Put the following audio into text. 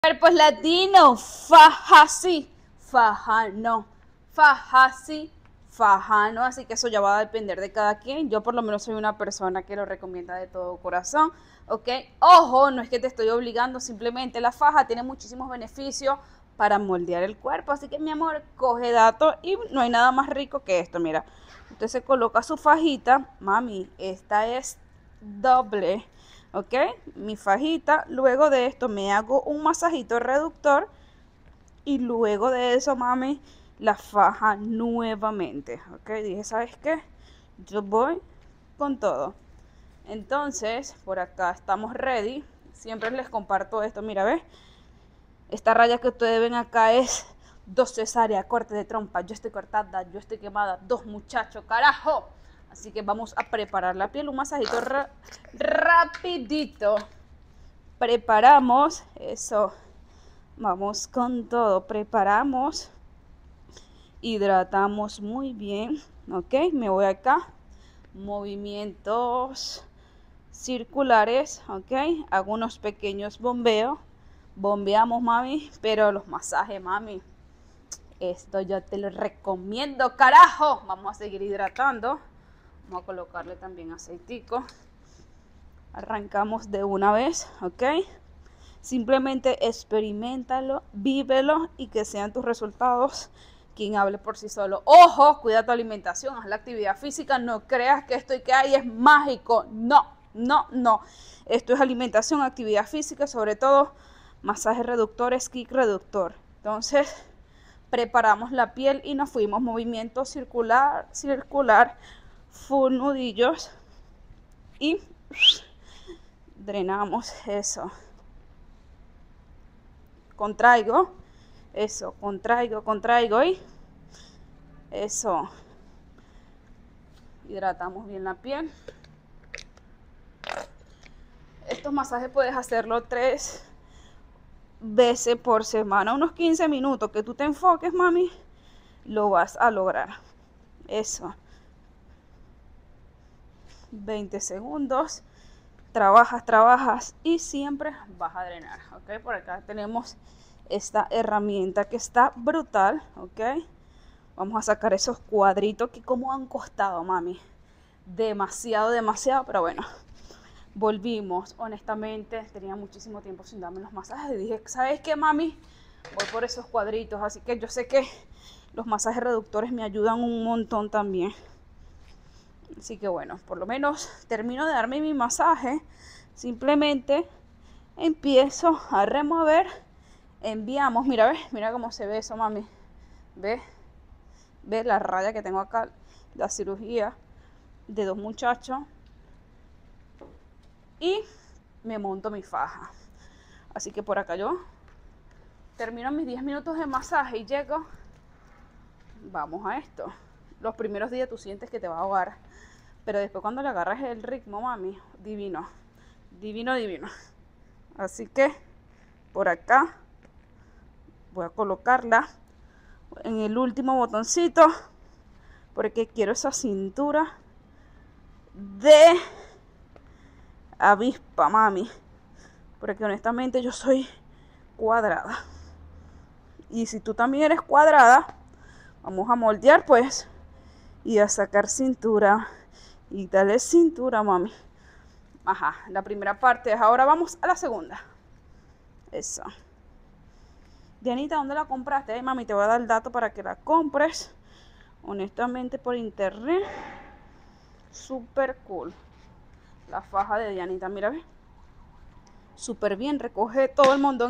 Cuerpos latinos, faja sí, faja no, faja sí, faja no, así que eso ya va a depender de cada quien. Yo por lo menos soy una persona que lo recomienda de todo corazón, ¿ok? Ojo, no es que te estoy obligando, simplemente la faja tiene muchísimos beneficios para moldear el cuerpo, así que mi amor, coge datos y no hay nada más rico que esto, mira. Usted se coloca su fajita, mami, esta es doble, ok, mi fajita. Luego de esto me hago un masajito reductor y luego de eso, mami, la faja nuevamente, ok. Dije, ¿sabes qué? Yo voy con todo. Entonces por acá estamos ready. Siempre les comparto esto, mira, ¿ves? Esta raya que ustedes ven acá es 2 cesáreas, corte de trompa. Yo estoy cortada, yo estoy quemada, 2 muchachos, carajo. Así que vamos a preparar la piel, un masajito rapidito. Preparamos, eso, vamos con todo, preparamos, hidratamos muy bien, ok, me voy acá, movimientos circulares, ok, hago unos pequeños bombeos, bombeamos, mami, pero los masajes, mami, esto yo te lo recomiendo, carajo. Vamos a seguir hidratando, vamos a colocarle también aceitico. Arrancamos de una vez, ok. Simplemente experimentalo, vívelo y que sean tus resultados quien hable por sí solo. Ojo, cuida tu alimentación, haz la actividad física, no creas que esto y que hay es mágico. No, no, no. Esto es alimentación, actividad física, sobre todo masajes reductores, kick reductor. Entonces, preparamos la piel y nos fuimos. Movimiento circular, full nudillos y drenamos eso. Contraigo, eso, contraigo y eso. Hidratamos bien la piel. Estos masajes puedes hacerlo 3 veces por semana, unos 15 minutos que tú te enfoques, mami, lo vas a lograr. Eso. 20 segundos. Trabajas y siempre vas a drenar, ok. Por acá tenemos esta herramienta que está brutal, ok. Vamos a sacar esos cuadritos que como han costado, mami, demasiado, pero bueno, volvimos. Honestamente tenía muchísimo tiempo sin darme los masajes y dije, ¿sabes qué, mami? Voy por esos cuadritos, así que yo sé que los masajes reductores me ayudan un montón también. Así que bueno, por lo menos termino de darme mi masaje. Simplemente empiezo a remover. Enviamos, mira, ¿ves? Mira cómo se ve eso, mami. ¿Ves? ¿Ves la raya que tengo acá? La cirugía de 2 muchachos. Y me monto mi faja. Así que por acá yo termino mis 10 minutos de masaje y llego. Vamos a esto. Los primeros días tú sientes que te va a ahogar, pero después cuando le agarras el ritmo, mami, divino, divino, divino. Así que por acá voy a colocarla en el último botoncito porque quiero esa cintura de avispa, mami, porque honestamente yo soy cuadrada y si tú también eres cuadrada, vamos a moldear pues y a sacar cintura y dale cintura, mami. Ajá, la primera parte es, ahora vamos a la segunda. Eso. Dianita, ¿dónde la compraste? Ay, mami, te voy a dar el dato para que la compres. Honestamente por internet. Súper cool. La faja de Dianita, mira, ve. Súper bien, recoge todo el montón.